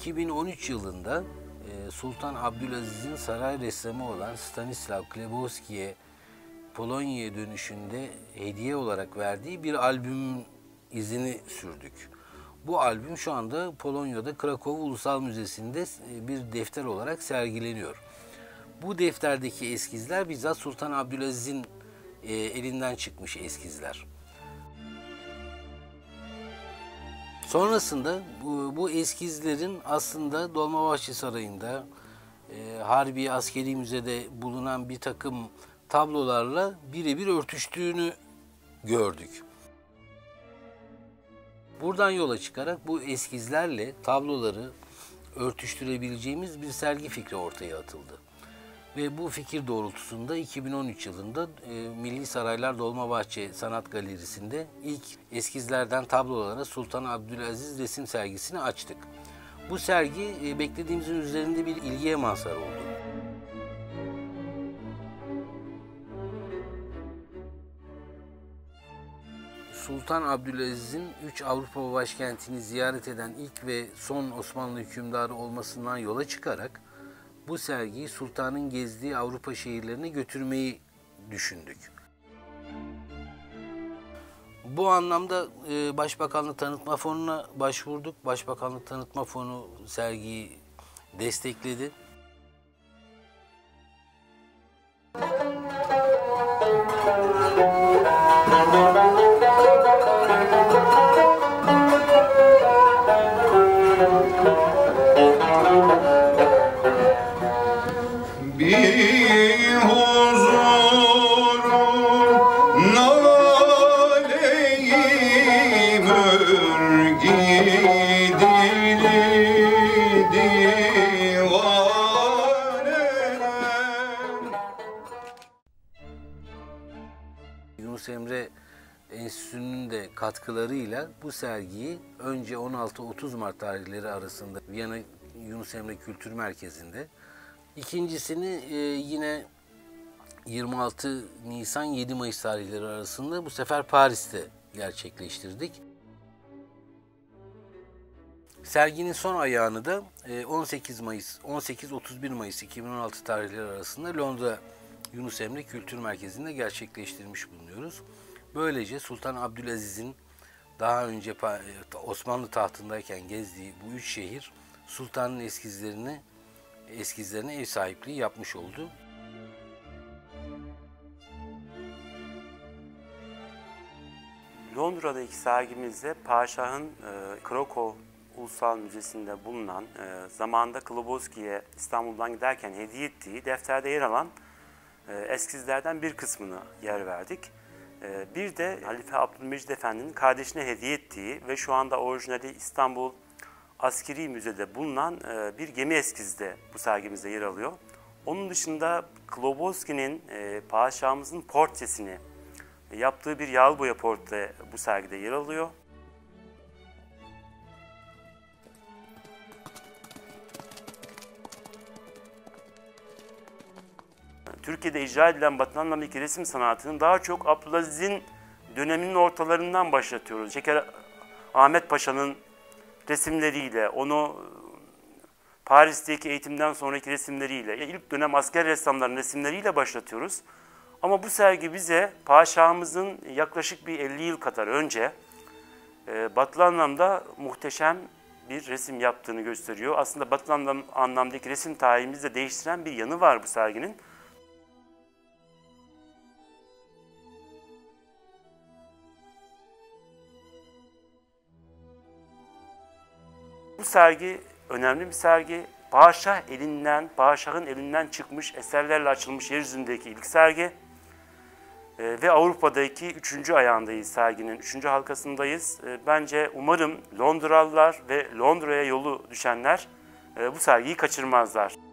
2013 yılında Sultan Abdülaziz'in saray ressamı olan Stanislaw Glebowski'ye Polonya'ya dönüşünde hediye olarak verdiği bir albümün izini sürdük. Bu albüm şu anda Polonya'da Krakow Ulusal Müzesi'nde bir defter olarak sergileniyor. Bu defterdeki eskizler bizzat Sultan Abdülaziz'in elinden çıkmış eskizler. Sonrasında bu eskizlerin aslında Dolmabahçe Sarayı'nda, Harbi Askeri Müze'de bulunan bir takım tablolarla birebir örtüştüğünü gördük. Buradan yola çıkarak bu eskizlerle tabloları örtüştürebileceğimiz bir sergi fikri ortaya atıldı. Ve bu fikir doğrultusunda 2013 yılında Milli Saraylar Dolmabahçe Sanat Galerisi'nde ilk eskizlerden tablolara Sultan Abdülaziz resim sergisini açtık. Bu sergi beklediğimizin üzerinde bir ilgiye mazhar oldu. Sultan Abdülaziz'in 3 Avrupa başkentini ziyaret eden ilk ve son Osmanlı hükümdarı olmasından yola çıkarak bu sergiyi Sultan'ın gezdiği Avrupa şehirlerine götürmeyi düşündük. Bu anlamda Başbakanlık Tanıtma Fonu'na başvurduk. Başbakanlık Tanıtma Fonu sergiyi destekledi. Yunus Emre Enstitüsü'nün de katkılarıyla bu sergiyi önce 16-30 Mart tarihleri arasında Viyana Yunus Emre Kültür Merkezi'nde, ikincisini yine 26 Nisan 7 Mayıs tarihleri arasında bu sefer Paris'te gerçekleştirdik. Serginin son ayağını da 18-31 Mayıs 2016 tarihleri arasında Londra Yunus Emre Kültür Merkezi'nde gerçekleştirmiş bulunuyoruz. Böylece Sultan Abdülaziz'in daha önce Osmanlı tahtındayken gezdiği bu üç şehir Sultan'ın eskizlerine ev sahipliği yapmış oldu. Londra'daki sergimizde Padişah'ın Krakow Ulusal Müzesi'nde bulunan, zamanında Glebowski'ye İstanbul'dan giderken hediye ettiği defterde yer alan eskizlerden bir kısmını yer verdik. Bir de Halife Abdülmecid Efendi'nin kardeşine hediye ettiği ve şu anda orijinali İstanbul Askeri Müze'de bulunan bir gemi eskizi de bu sergimizde yer alıyor. Onun dışında Glebowski'nin padişahımızın portresini yaptığı bir yağlı boya portre bu sergide yer alıyor. Türkiye'de icra edilen Batı anlamdaki resim sanatının daha çok Abdülaziz'in döneminin ortalarından başlatıyoruz. Şeker Ahmet Paşa'nın resimleriyle, onu Paris'teki eğitimden sonraki resimleriyle, ilk dönem asker ressamların resimleriyle başlatıyoruz. Ama bu sergi bize padişahımızın yaklaşık bir 50 yıl kadar önce batılı anlamda muhteşem bir resim yaptığını gösteriyor. Aslında batılı anlamdaki resim tarihimizi de değiştiren bir yanı var bu serginin. Bu sergi önemli bir sergi. Padişahın elinden çıkmış eserlerle açılmış yeryüzündeki ilk sergi. Ve Avrupa'daki 3. ayağındayız serginin, 3. halkasındayız. Bence umarım Londralılar ve Londra'ya yolu düşenler bu sergiyi kaçırmazlar.